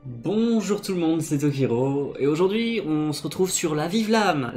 Bonjour tout le monde, c'est Tokiro, et aujourd'hui on se retrouve sur la Vive Lame.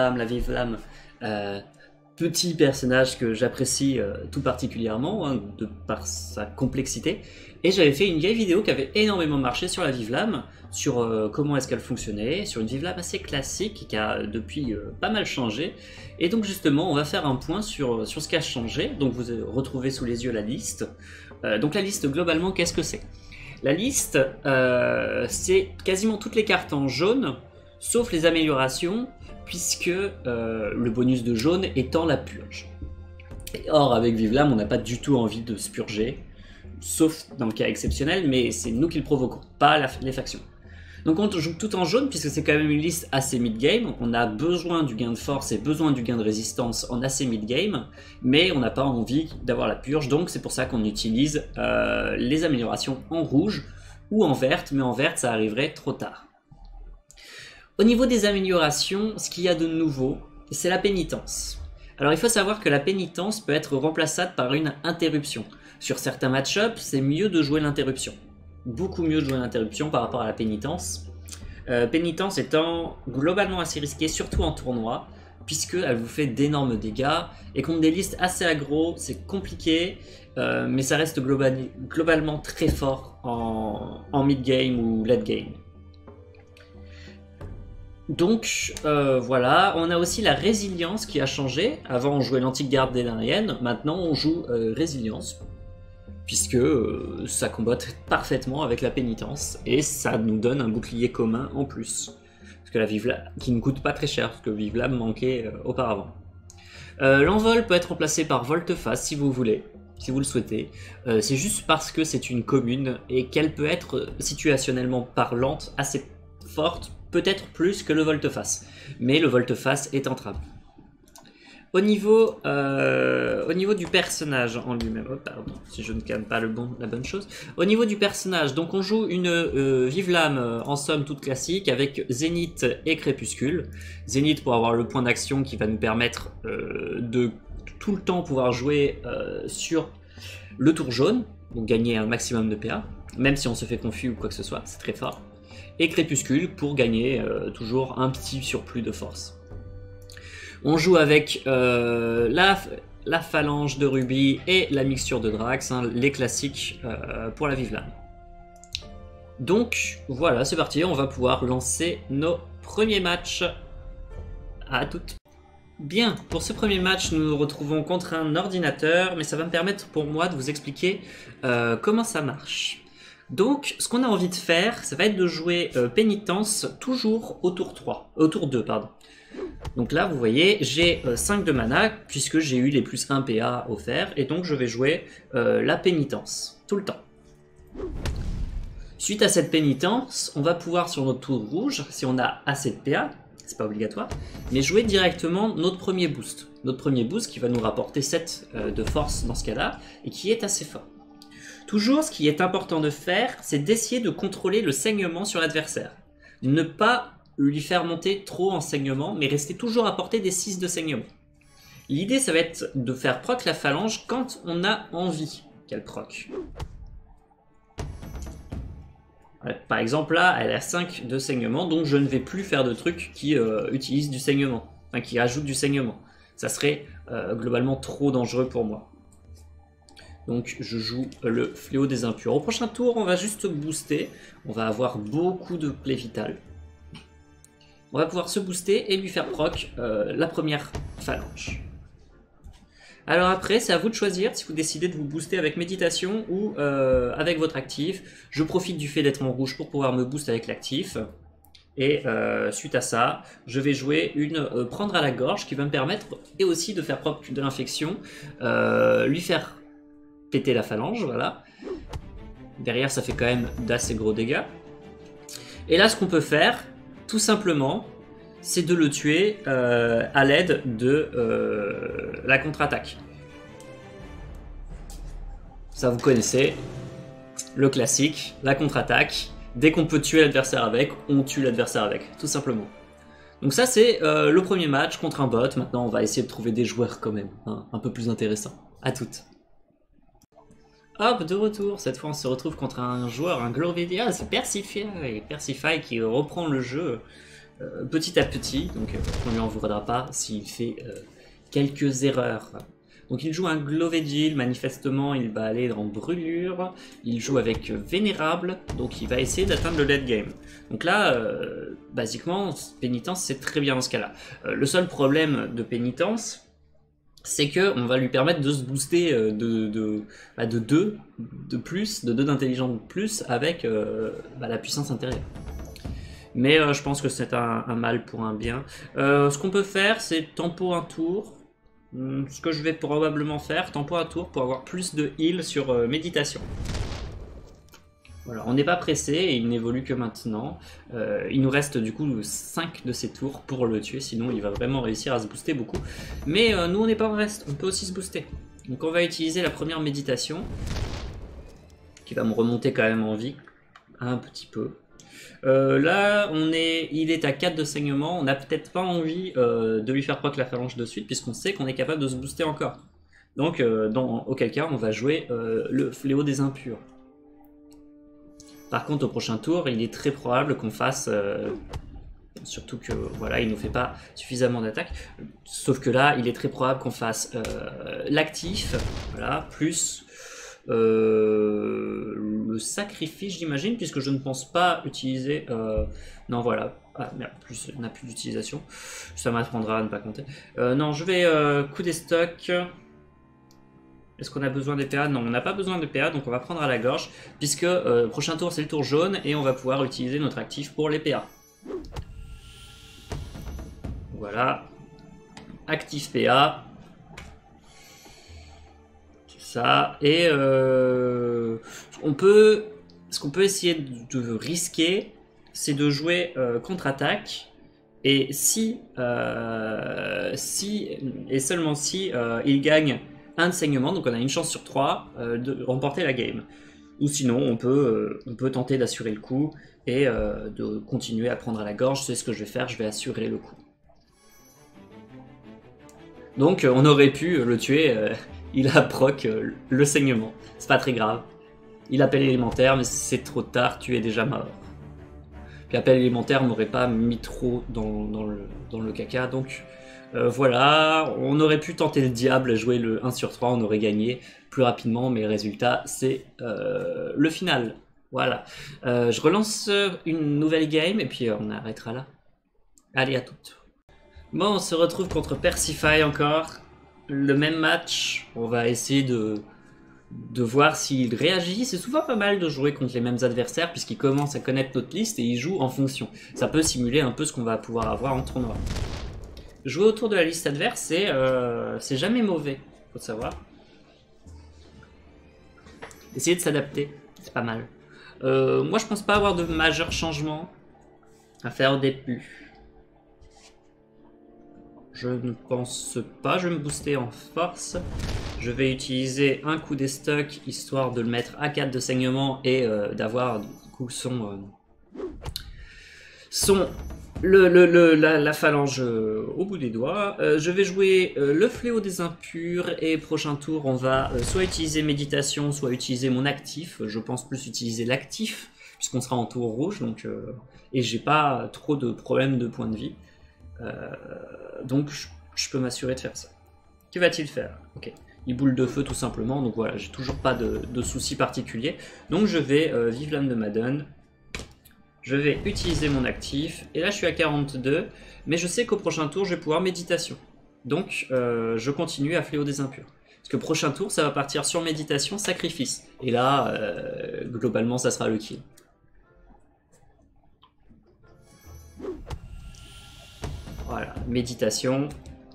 Petit personnage que j'apprécie tout particulièrement, hein, de par sa complexité. Et j'avais fait une vieille vidéo qui avait énormément marché sur la Vive Lame, sur comment est-ce qu'elle fonctionnait, sur une Vive Lame assez classique qui a depuis pas mal changé. Et donc justement on va faire un point sur ce qui a changé, donc vous retrouvez sous les yeux la liste. Donc la liste globalement qu'est-ce que c'est? La liste, c'est quasiment toutes les cartes en jaune, sauf les améliorations, puisque le bonus de jaune étant la purge. Or, avec Vive Lame, on n'a pas du tout envie de se purger, sauf dans le cas exceptionnel, mais c'est nous qui le provoquons, pas les factions. Donc on joue tout en jaune, puisque c'est quand même une liste assez mid-game. On a besoin du gain de force et besoin du gain de résistance en assez mid-game, mais on n'a pas envie d'avoir la purge, donc c'est pour ça qu'on utilise les améliorations en rouge ou en verte, mais en verte ça arriverait trop tard. Au niveau des améliorations, ce qu'il y a de nouveau, c'est la pénitence. Alors il faut savoir que la pénitence peut être remplaçable par une interruption. Sur certains match-ups, c'est mieux de jouer l'interruption. Beaucoup mieux de jouer l'interruption par rapport à la pénitence. Pénitence étant globalement assez risquée, surtout en tournoi, puisqu'elle vous fait d'énormes dégâts, et contre des listes assez aggro, c'est compliqué, mais ça reste globalement très fort en mid-game ou late-game. Donc voilà, on a aussi la résilience qui a changé. Avant on jouait l'antique garde dénarienne, maintenant on joue résilience, puisque ça combatte parfaitement avec la pénitence, et ça nous donne un bouclier commun en plus. Parce que la Vive Lame, qui ne coûte pas très cher, parce que Vive Lame manquait auparavant. L'envol peut être remplacé par volte-face si vous voulez, si vous le souhaitez. C'est juste parce que c'est une commune, et qu'elle peut être situationnellement parlante, assez forte, peut-être plus que le volte-face. Mais le volte-face est entrave. Au niveau du personnage en lui-même, oh pardon, si je ne calme pas la bonne chose. Au niveau du personnage, donc on joue une Vive Lame en somme toute classique avec Zénith et Crépuscule. Zénith pour avoir le point d'action qui va nous permettre de tout le temps pouvoir jouer sur le tour jaune, donc gagner un maximum de PA, même si on se fait confus ou quoi que ce soit, c'est très fort. Et Crépuscule pour gagner toujours un petit surplus de force. On joue avec la phalange de rubis et la mixture de Drax, hein, les classiques pour la Vive Lame. Donc voilà, c'est parti, on va pouvoir lancer nos premiers matchs. À toutes. Bien, pour ce premier match, nous nous retrouvons contre un ordinateur, mais ça va me permettre pour moi de vous expliquer comment ça marche. Donc, ce qu'on a envie de faire, ça va être de jouer Pénitence toujours au tour 3, au tour 2, pardon. Donc là, vous voyez, j'ai 5 de mana, puisque j'ai eu les plus 1 PA offerts, et donc je vais jouer la pénitence, tout le temps. Suite à cette pénitence, on va pouvoir, sur notre tour rouge, si on a assez de PA, c'est pas obligatoire, mais jouer directement notre premier boost. Notre premier boost qui va nous rapporter 7 de force dans ce cas-là, et qui est assez fort. Toujours, ce qui est important de faire, c'est d'essayer de contrôler le saignement sur l'adversaire. Ne pas lui faire monter trop en saignement, mais rester toujours à portée des 6 de saignement. L'idée, ça va être de faire proc la phalange quand on a envie qu'elle proc. Par exemple, là, elle a 5 de saignement, donc je ne vais plus faire de trucs qui utilisent du saignement, enfin qui rajoutent du saignement. Ça serait globalement trop dangereux pour moi. Donc je joue le fléau des impurs. Au prochain tour, on va juste booster. On va avoir beaucoup de play vital. On va pouvoir se booster et lui faire proc la première phalange. Alors après, c'est à vous de choisir si vous décidez de vous booster avec méditation ou avec votre actif. Je profite du fait d'être en rouge pour pouvoir me booster avec l'actif. Et suite à ça, je vais jouer une prendre à la gorge qui va me permettre et aussi de faire proc de l'infection, lui faire péter la phalange, voilà. Derrière, ça fait quand même d'assez gros dégâts. Et là, ce qu'on peut faire, tout simplement, c'est de le tuer à l'aide de la contre-attaque. Ça, vous connaissez, le classique, la contre-attaque. Dès qu'on peut tuer l'adversaire avec, on tue l'adversaire avec, tout simplement. Donc ça, c'est le premier match contre un bot. Maintenant, on va essayer de trouver des joueurs quand même, hein, un peu plus intéressants. À toutes. Hop, de retour. Cette fois, on se retrouve contre un joueur, un Glovedia, c'est Persify. Persify qui reprend le jeu petit à petit. Donc, on ne lui en voudra pas s'il fait quelques erreurs. Donc, il joue un Glovedil. Manifestement, il va aller dans Brûlure. Il joue avec Vénérable. Donc, il va essayer d'atteindre le late game. Donc là, basiquement, Pénitence, c'est très bien dans ce cas-là. Le seul problème de Pénitence, c'est que on va lui permettre de se booster de 2 de plus, de 2 d'intelligence de plus avec la puissance intérieure. Mais je pense que c'est un mal pour un bien. Ce qu'on peut faire, c'est tempo un tour. Ce que je vais probablement faire, tempo un tour pour avoir plus de heal sur méditation. Voilà, on n'est pas pressé et il n'évolue que maintenant. Il nous reste du coup 5 de ses tours pour le tuer, sinon il va vraiment réussir à se booster beaucoup. Mais nous on n'est pas en reste, on peut aussi se booster. Donc on va utiliser la première méditation, qui va me remonter quand même en vie, un petit peu. Là il est à 4 de saignement, on n'a peut-être pas envie de lui faire proc la phalange de suite, puisqu'on sait qu'on est capable de se booster encore. Donc auquel cas on va jouer le fléau des impurs. Par contre, au prochain tour, il est très probable qu'on fasse, surtout que voilà, il nous fait pas suffisamment d'attaque. Sauf que là, il est très probable qu'on fasse l'actif, voilà, plus le sacrifice, j'imagine, puisque je ne pense pas utiliser. Non, voilà. Ah merde, plus on n'a plus d'utilisation. Ça m'apprendra à ne pas compter. Non, je vais coup des stocks. Est-ce qu'on a besoin des PA? Non, on n'a pas besoin de PA, donc on va prendre à la gorge, puisque prochain tour c'est le tour jaune, et on va pouvoir utiliser notre actif pour les PA. Voilà. Actif PA. C'est ça. Et ce qu'on peut essayer de risquer, c'est de jouer contre-attaque. Et si et seulement si il gagne un de saignement, donc on a une chance sur 3 de remporter la game. Ou sinon, on peut tenter d'assurer le coup et de continuer à prendre à la gorge. C'est ce que je vais faire, je vais assurer le coup. Donc on aurait pu le tuer, il a proc le saignement. C'est pas très grave. Il appelle élémentaire, mais c'est trop tard, tu es déjà mort. Puis appel élémentaire m'aurait pas mis trop dans le caca, donc... voilà, on aurait pu tenter le diable, jouer le 1 sur 3, on aurait gagné plus rapidement, mais le résultat, c'est le final. Voilà. Je relance une nouvelle game, et puis on arrêtera là. Allez, à toutes. Bon, on se retrouve contre Persify encore. Le même match. On va essayer de voir s'il réagit. C'est souvent pas mal de jouer contre les mêmes adversaires, puisqu'ils commencent à connaître notre liste et ils jouent en fonction. Ça peut simuler un peu ce qu'on va pouvoir avoir en tournoi. Jouer autour de la liste adverse, c'est jamais mauvais, faut le savoir. Essayer de s'adapter, c'est pas mal. Moi, je pense pas avoir de majeurs changements à faire au début. Je ne pense pas, je vais me booster en force. Je vais utiliser un coup des stocks, histoire de le mettre à 4 de saignement et d'avoir du coup la phalange au bout des doigts. Je vais jouer le fléau des impurs et prochain tour on va soit utiliser méditation, soit utiliser mon actif. Je pense plus utiliser l'actif puisqu'on sera en tour rouge, donc et j'ai pas trop de problèmes de points de vie. Donc je peux m'assurer de faire ça. Que va-t-il faire? Ok. Il boule de feu tout simplement, donc voilà, j'ai toujours pas de soucis particuliers. Donc je vais vive l'âme de Madden. Je vais utiliser mon actif, et là je suis à 42, mais je sais qu'au prochain tour je vais pouvoir méditation. Donc je continue à fléau des impurs. Parce que prochain tour ça va partir sur méditation, sacrifice. Et là, globalement ça sera le kill. Voilà, méditation,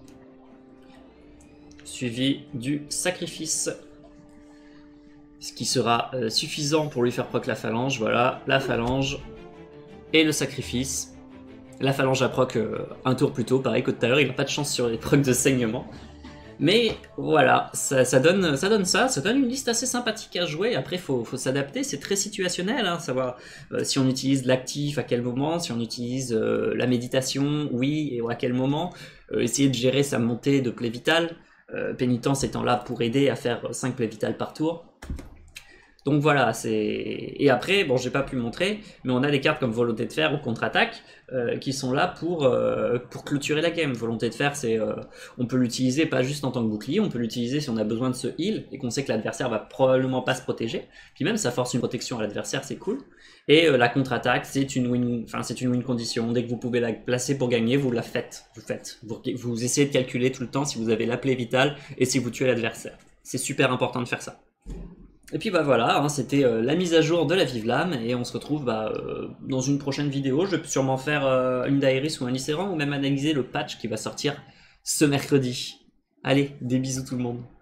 suivi du sacrifice. Ce qui sera suffisant pour lui faire proc la phalange. Voilà, la phalange. Et le sacrifice. La phalange à proc un tour plus tôt, pareil que tout à l'heure, il n'a pas de chance sur les procs de saignement. Mais voilà, ça donne une liste assez sympathique à jouer. Après, il faut s'adapter, c'est très situationnel, hein, savoir si on utilise l'actif, à quel moment, si on utilise la méditation, oui, et à quel moment. Essayer de gérer sa montée de play vital, pénitence étant là pour aider à faire 5 play vital par tour. Donc voilà, et après, bon, j'ai pas pu montrer, mais on a des cartes comme Volonté de Fer ou Contre-Attaque qui sont là pour clôturer la game. Volonté de Fer, on peut l'utiliser pas juste en tant que bouclier, on peut l'utiliser si on a besoin de se heal et qu'on sait que l'adversaire va probablement pas se protéger. Puis même, ça force une protection à l'adversaire, c'est cool. Et la Contre-Attaque, c'est une win condition. Dès que vous pouvez la placer pour gagner, vous la faites. Vous essayez de calculer tout le temps si vous avez la plaie vitale et si vous tuez l'adversaire. C'est super important de faire ça. Et puis bah voilà, hein, c'était la mise à jour de la Vive Lame et on se retrouve dans une prochaine vidéo. Je vais sûrement faire une Dairis ou un Lycéran ou même analyser le patch qui va sortir ce mercredi. Allez, des bisous tout le monde.